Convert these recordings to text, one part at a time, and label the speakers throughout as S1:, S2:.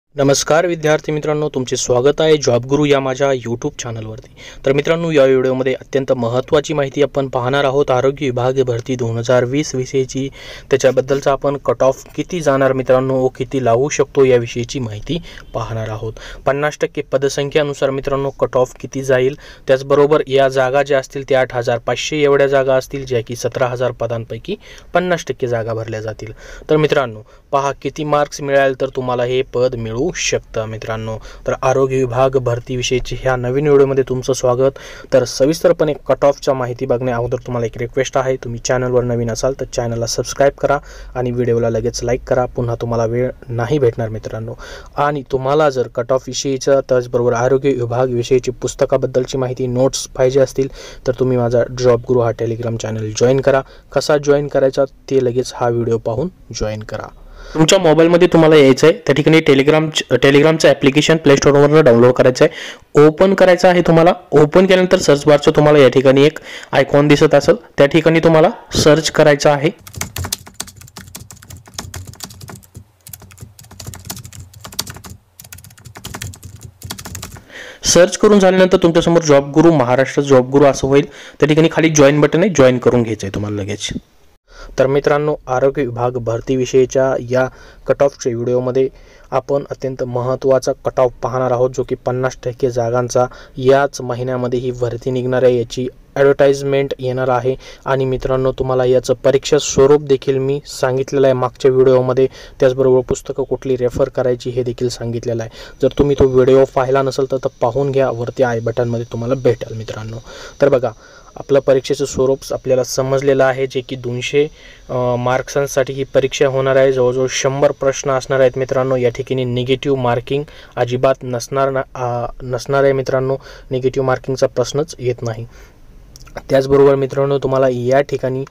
S1: नमस्कार विद्यार्थी मित्रांनो, तुमचे स्वागत आहे जॉब गुरु या माझ्या यूट्यूब चॅनलवरती। तर मित्रांनो, या व्हिडिओमध्ये अत्यंत महत्त्वाची माहिती आपण पाहणार आहोत। आरोग्य विभाग भरती 2020 विषयीची, त्याच्याबद्दलचा आपण कट ऑफ किती जाणार मित्रांनो, किती लावू शकतो याविषयीची माहिती पाहणार आहोत। 50% पदसंख्येनुसार मित्रांनो कट ऑफ किती जाईल, त्याचबरोबर या जागा ज्या असतील त्या 8500 एवढ्या जागा असतील, ज्या की 17000 पदांपैकी 50% जागा भरल्या जातील। तर मित्रांनो पहा, किती मार्क्स मिळाल तर तुम्हाला हे पद मिळू शकतं मित्रांनो। तर आरोग्य विभाग भरती विषयीची ह्या नवीन व्हिडिओमध्ये तुमचं स्वागत। तर सविस्तरपणे कट ऑफच्या माहिती बघण्या अगोदर तुम्हाला एक रिक्वेस्ट आहे, तुम्ही चॅनलवर नवीन असाल तर चॅनलला सबस्क्राइब करा आणि व्हिडिओला लगेच लाईक करा। पुन्हा तुम्हाला वेळ नाही भेटणार मित्रांनो। आणि तुम्हाला जर कट ऑफ विषयीचं त्याचबरोबर आरोग्य विभाग विषयीची पुस्तकाबद्दलची माहिती, नोट्स पाहिजे असतील तर तुम्ही माझा जॉब गुरु हा टेलिग्राम चॅनल जॉईन करा। कसा जॉईन करायचा ते लगेच हा व्हिडिओ पाहून जॉईन करा। तुमच्या मोबाईलमध्ये तुम्हाला यायचं आहे, त्या ठिकाणी टेलिग्रामचं ॲप्लिकेशन प्ले स्टोअरवरून डाउनलोड करायचं आहे, ओपन करायचं आहे। तुम्हाला ओपन केल्यानंतर सर्च बारचं तुम्हाला या ठिकाणी एक आयकॉन दिसत असेल, त्या ठिकाणी तुम्हाला सर्च करायचं आहे। सर्च करून झाल्यानंतर तुमच्यासमोर जॉब गुरु महाराष्ट्र जॉब गुरु असं होईल, त्या ठिकाणी खाली जॉईन बटन आहे, जॉईन करून घ्यायचं आहे तुम्हाला लगेच। तर मित्रांनो, आरोग्य विभाग भरती विषयीच्या या कट ऑफच्या व्हिडिओमध्ये आपण अत्यंत महत्त्वाचा कट ऑफ पाहणार आहोत, जो की 50% जागांचा याच महिन्यामध्ये ही भरती निघणार आहे, याची ॲडव्हर्टाइजमेंट येणार आहे। आणि मित्रांनो, तुम्हाला याचं परीक्षा स्वरूप देखील मी सांगितलेलं आहे मागच्या व्हिडिओमध्ये, त्याचबरोबर पुस्तकं कुठली रेफर करायची हे देखील सांगितलेलं आहे। जर तुम्ही तो व्हिडिओ पाहिला नसेल तर पाहून घ्या, वरती आय बटनमध्ये तुम्हाला भेटेल मित्रांनो। तर बघा, आपलं परीक्षेचं स्वरूप आपल्याला समजलेलं आहे, जे की 200 मार्क्सांसाठी ही परीक्षा होणार आहे। जवळजवळ 100 प्रश्न असणार आहेत मित्रांनो। या ठिकाणी निगेटिव्ह मार्किंग अजिबात नसणार आहे मित्रांनो, निगेटिव्ह मार्किंगचा प्रश्नच येत नाही। त्याचबरोबर मित्रांनो, तुम्हाला या ठिकाणी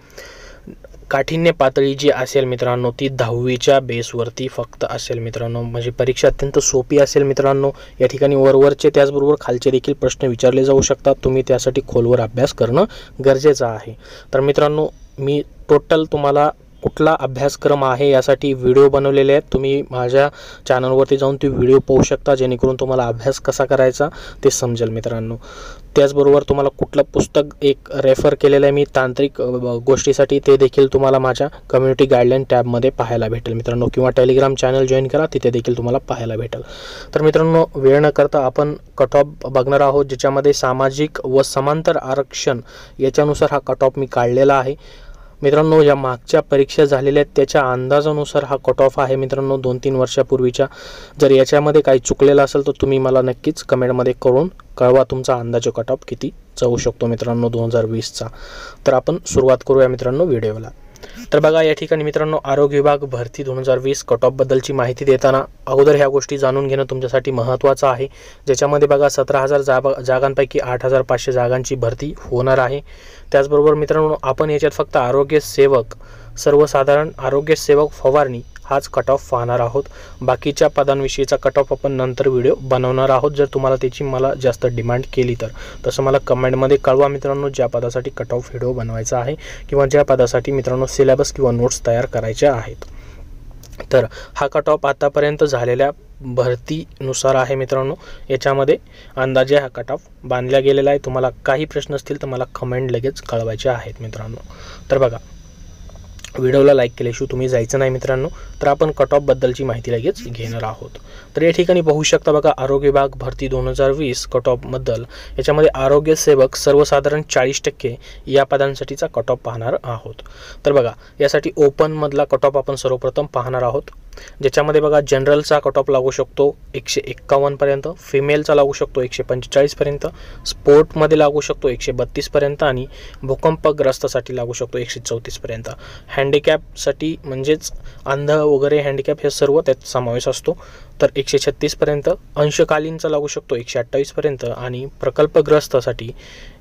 S1: काठिण्य पातळी जी असेल मित्रांनो, ती 10वीच्या बेसवरती फक्त असेल मित्रांनो, म्हणजे परीक्षा अत्यंत सोपी असेल मित्रांनो। या ठिकाणी वरवरचे त्याचबरोबर खालचे देखील प्रश्न विचारले जाऊ शकतात, तुम्ही त्यासाठी खोलवर अभ्यास करणं गरजेचं आहे। तर मित्रांनो, मी टोटल तुम्हाला कुठला अभ्यासक्रम आहे यासाठी व्हिडिओ बनवलेले आहेत, तुम्ही माझ्या चॅनलवरती जाऊन ते व्हिडिओ पाहू शकता, जेणेकरून तुम्हाला अभ्यास कसा करायचा ते समजेल मित्रांनो। त्याचबरोबर तुम्हाला कुठलं पुस्तक एक रेफर केलेलं आहे मी तांत्रिक गोष्टीसाठी, ते देखील तुम्हाला माझ्या कम्युनिटी गाईडलाईन टॅबमध्ये पाहायला भेटेल मित्रांनो, किंवा टेलिग्राम चॅनल जॉईन करा, तिथे देखील तुम्हाला पाहायला भेटेल। तर मित्रांनो, वेळ न करता आपण कट ऑफ बघणार आहोत, ज्याच्यामध्ये सामाजिक व समांतर आरक्षण याच्यानुसार हा कट ऑफ मी काढलेला आहे मित्रांनो। या मागच्या परीक्षा झालेल्या आहेत त्याच्या अंदाजानुसार हा कट ऑफ आहे मित्रांनो, 2-3 वर्षापूर्वीच्या। जर याच्यामध्ये काही चुकलेलं असेल तर तुम्ही मला नक्कीच कमेंटमध्ये करून कळवा, तुमचा अंदाजे कट ऑफ किती जाऊ शकतो मित्रांनो 2020चा। तर आपण सुरुवात करूया मित्रांनो व्हिडिओला। तर बघा, या ठिकाणी मित्रांनो आरोग्य विभाग भरती 2020 कट ऑफ बद्दलची माहिती देताना अगोदर ह्या गोष्टी जाणून घेणं तुमच्यासाठी महत्त्वाचं आहे, ज्याच्यामध्ये बघा 17000 जागांपैकी 8500 जागांची भरती होणार आहे। त्याचबरोबर मित्रांनो, आपण याच्यात फक्त आरोग्य सेवक, सर्वसाधारण आरोग्य सेवक फवारणी हाच कट ऑफ पाहणार आहोत। बाकीच्या पदांविषयीचा कट ऑफ आपण नंतर व्हिडिओ बनवणार आहोत, जर तुम्हाला त्याची मला जास्त डिमांड केली तर। तसं मला कमेंटमध्ये कळवा मित्रांनो, ज्या पदासाठी कट ऑफ व्हिडिओ बनवायचा आहे किंवा ज्या पदासाठी मित्रांनो सिलेबस किंवा नोट्स तयार करायच्या आहेत। तर हा कट ऑफ आतापर्यंत झालेल्या भरतीनुसार आहे मित्रांनो, याच्यामध्ये अंदाजे हा कट ऑफ बांधला गेलेला आहे। तुम्हाला काही प्रश्न असतील तर मला कमेंट लगेच कळवायचे आहेत मित्रांनो। तर बघा, व्हिडिओला लाईक केल्याशिवाय तुम्ही जायचं नाही मित्रांनो। तर आपण कट ऑफ बद्दलची माहिती लगेच घेणार आहोत। तर या ठिकाणी पाहू शकता बघा, आरोग्य विभाग भरती 2020 कट ऑफ बद्दल याच्यामध्ये आरोग्य सेवक सर्वसाधारण 40% या पदांसाठीचा कट ऑफ पाहणार आहोत। तर बघा, यासाठी ओपन मधला कट ऑफ आपण सर्वप्रथम पाहणार आहोत, ज्याच्यामध्ये बघा जनरलचा कट ऑफ लागू शकतो 151 पर्यंत, फिमेलचा लागू शकतो 145 पर्यंत, स्पोर्टमध्ये लागू शकतो 132 पर्यंत आणि भूकंपग्रस्तासाठी लागू शकतो 134 पर्यंत। हँडिकॅपसाठी म्हणजेच अंध वगैरे हँडिकॅप हे सर्व त्यात समावेश असतो तर 136 पर्यंत, अंशकालीनचा लागू शकतो 128 पर्यंत आणि प्रकल्पग्रस्तासाठी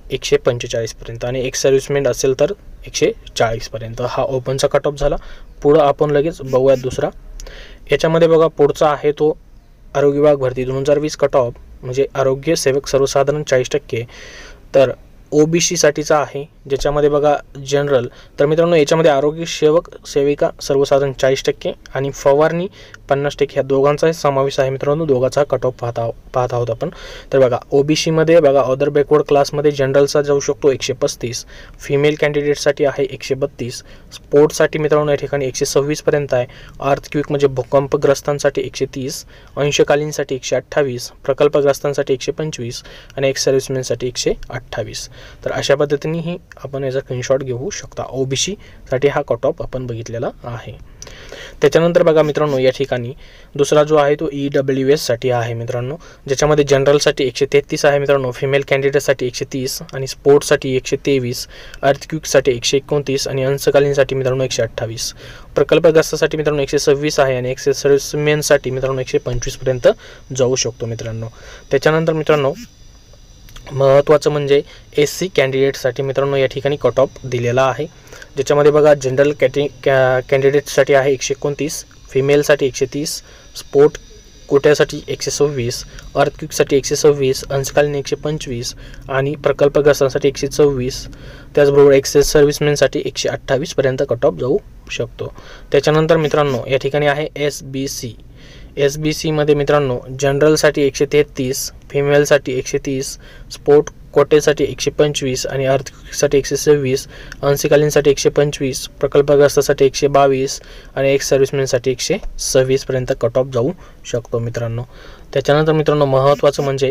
S1: 145 पर्यंत आणि एक सर्व्हिसमेन असेल तर 140 पर्यंत। हा ओपनचा कट ऑफ झाला। पुढं आपण लगेच बघूयात दुसरा। याच्यामध्ये बघा, पुढचा आहे तो आरोग्य विभाग भरती 2020 कट ऑफ, म्हणजे आरोग्य सेवक सर्वसाधारण 40%। तर OBC साठीचा आहे, ज्याच्यामध्ये बघा जनरल. तर मित्रांनो याच्यामध्ये आरोग्य सेवक सेविका सर्वसाधारण 40% आणि फवारणी 50% ह्या दोघांचा समावेश आहे मित्रांनो. दोघांचा कट ऑफ पाहत आहोत आपण. तर बघा OBC मध्ये बघा अदर बॅकवर्ड क्लासमध्ये जनरलचा जाऊ शकतो 135, फिमेल कॅन्डिडेटसाठी आहे 132, स्पोर्ट्ससाठी मित्रांनो या ठिकाणी 126 पर्यंत आहे, अर्थक्विक म्हणजे भूकंपग्रस्तांसाठी 130, अंशकालीनसाठी 128, प्रकल्पग्रस्तांसाठी 125 आणि एक्स सर्व्हिसमॅनसाठी 128. तर अशा पद्धतीने ही आपण याचा स्क्रीनशॉट घेऊ शकता. OBC साठी हा कट ऑफ आपण बघितलेला आहे. त्याच्यानंतर बघा मित्रांनो या ठिकाणी दुसरा जो आहे तो EWS साठी आहे मित्रांनो, ज्याच्यामध्ये जनरलसाठी 133 आहे मित्रांनो, फिमेल कॅन्डिडेटसाठी 130 आणि स्पोर्ट्ससाठी 123, अर्थक्विकसाठी 129 आणि अंशकालीनसाठी मित्रांनो 128, प्रकल्पग्रस्तासाठी मित्रांनो 126 आहे आणि एक्स सर्व्हिसमॅनसाठी मित्रांनो 125 पर्यंत जाऊ शकतो मित्रांनो. त्याच्यानंतर मित्रांनो महत्त्वाचं म्हणजे SC कॅन्डिडेटसाठी मित्रांनो या ठिकाणी कट ऑफ दिलेला आहे, ज्याच्यामध्ये बघा जनरल कॅन्डिडेटसाठी आहे 129, फिमेलसाठी 130, स्पोर्ट कोट्यासाठी 126, अर्थक्विकसाठी 126, अंशकालीन 125 आणि प्रकल्पग्रस्तांसाठी 124. त्याचबरोबर एक्स सर्व्हिसमॅनसाठी 128 पर्यंत कट ऑफ जाऊ शकतो. त्याच्यानंतर मित्रांनो या ठिकाणी आहे SBC मध्ये मित्रांनो जनरलसाठी 133, फिमेलसाठी 130, स्पोर्ट कोटेसाठी 125 आणि अर्थक्विकसाठी 126, अंशकालीनसाठी 125, प्रकल्पग्रस्तासाठी 122 आणि एक्स सर्व्हिसमॅनसाठी 126 पर्यंत कट ऑफ जाऊ शकतो मित्रांनो. त्याच्यानंतर मित्रांनो महत्त्वाचं म्हणजे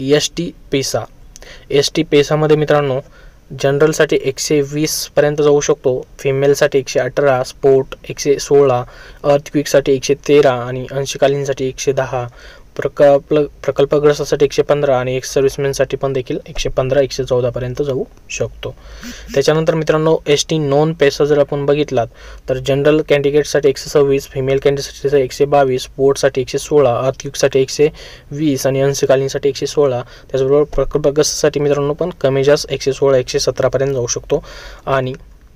S1: ST पेसामध्ये मित्रांनो जनरलसाठी 120 पर्यंत जाऊ शकतो, फिमेलसाठी 118, स्पोर्ट 116, अर्थक्विकसाठी 113 आणि अंशकालीनसाठी 110, प्रकल्पग्रस्तासाठी 115 आणि एक्स सर्व्हिसमॅनसाठी पण देखील 115 114 पर्यंत जाऊ शकतो. त्याच्यानंतर मित्रांनो ST नॉन पेसा जर आपण बघितलात तर जनरल कॅन्डिडेटसाठी 126, फिमेल कॅन्डिडेटसाठी 122, स्पोर्ट्ससाठी 116, अर्थक्विकसाठी 120 आणि अंशकालीनसाठी 116. त्याचबरोबर प्रकल्पग्रस्तासाठी मित्रांनो पण कमी जास्त 116 117 पर्यंत जाऊ शकतो आणि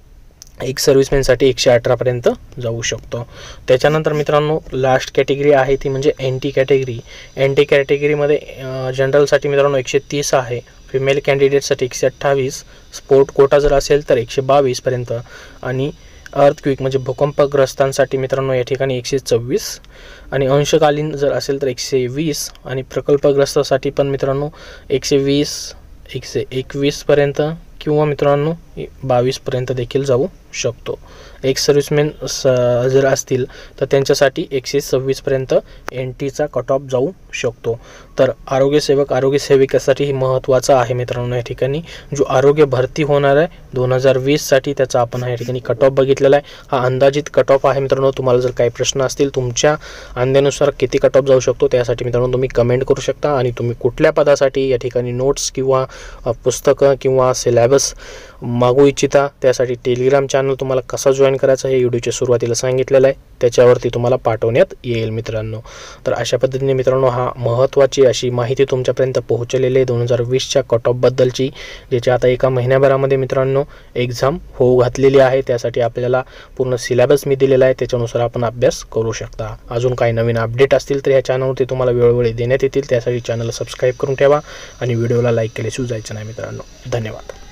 S1: एक सर्व्हिसमॅनसाठी 118 पर्यंत जाऊ शकतो. त्याच्यानंतर मित्रांनो लास्ट कॅटेगरी आहे ती म्हणजे NT कॅटेगरी. NT कॅटेगरीमध्ये जनरलसाठी मित्रांनो 130 आहे, फिमेल कॅन्डिडेटसाठी 128, स्पोर्ट कोटा जर असेल तर 122 पर्यंत आणि अर्थक्विक म्हणजे भूकंपग्रस्तांसाठी मित्रांनो या ठिकाणी 124 आणि अंशकालीन जर असेल तर 120 आणि प्रकल्पग्रस्तासाठी पण मित्रांनो 120 121 पर्यंत किंवा मित्रांनो 22 पर्यंत देखील जाऊ शकतो. एक सर्व्हिसमॅन जर असतील तर त्यांच्यासाठी 126 पर्यंत NTचा कट ऑफ जाऊ शकतो. तर आरोग्यसेवक आरोग्यसेविकेसाठी ही महत्त्वाचं आहे मित्रांनो. या ठिकाणी जो आरोग्य भरती होणार आहे 2020 साठी त्याचा आपण या ठिकाणी कट ऑफ बघितलेला आहे. हा अंदाजित कट ऑफ आहे मित्रांनो. तुम्हाला जर काही प्रश्न असतील तुमच्या अंदाजानुसार किती कट ऑफ जाऊ शकतो त्यासाठी मित्रांनो तुम्ही कमेंट करू शकता आणि तुम्ही कुठल्या पदासाठी या ठिकाणी नोट्स किंवा पुस्तकं किंवा सिलेबस मागू इच्छिता त्यासाठी टेलिग्राम चॅनल तुम्हाला कसा जॉईन करायचा हे व्हिडिओच्या सुरुवातीला सांगितलेलं आहे, त्याच्यावरती तुम्हाला पाठवण्यात येईल मित्रांनो. तर अशा पद्धतीने मित्रांनो हा महत्त्वाची अशी माहिती तुमच्यापर्यंत पोहोचलेली आहे 2020च्या कट ऑफ बद्दलची, ज्याची आता एका महिन्याभरामध्ये मित्रांनो एक्झाम होऊ घातलेली आहे. त्यासाठी आपल्याला पूर्ण सिलेबस मी दिलेला आहे, त्याच्यानुसार आपण अभ्यास करू शकता. अजून काही नवीन अपडेट असतील तर ह्या चॅनलवरती तुम्हाला वेळोवेळी देण्यात येतील. त्यासाठी चॅनलला सबस्क्राईब करून ठेवा आणि व्हिडिओला लाईक केल्याशिवाय जायचं नाही मित्रांनो. धन्यवाद.